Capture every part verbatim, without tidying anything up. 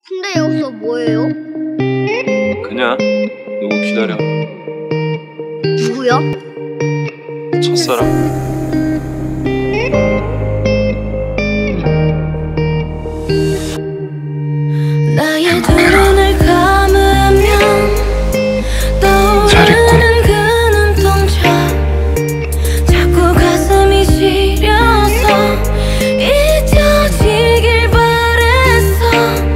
근데 여기서 뭐예요? 그냥 누구 기다려. 누구야? 첫사랑. 나의 두 눈을 감으면 떠오르는 그 눈동자, 자꾸 가슴이 시려서 잊혀지길 바랬어.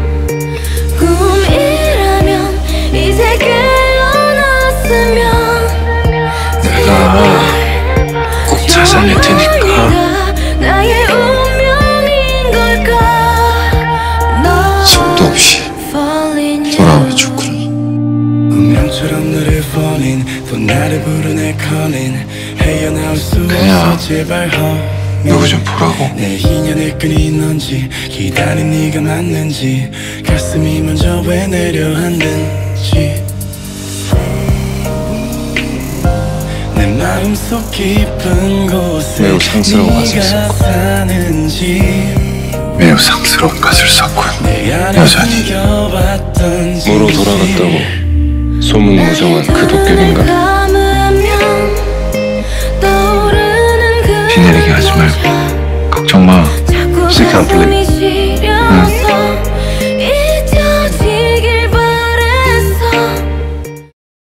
꿈이라면 이제 깨어났으면 내가 꼭 찾아낼 테니까 나의 운명인 걸까. 속도 없이 돌아와줘. 운명처럼 너를 falling, 또 나를 부르네 calling. 헤어나올 수 없어 제발 누구 좀 보라고. 내 인연의 끈이 넌지 기다린 네가 맞는지, 가슴이 먼저 왜 내려앉는지, 내 마음속 깊은 곳에 매우 상스러운 가슴을 네가 사는지, 매우 상스러운 가슴을 섞고요. 여전히 뭐로 돌아갔다고 소문무성한 그 도깨비인가. 비 내리게 하지 말고 걱정 마. She can't believe. 응.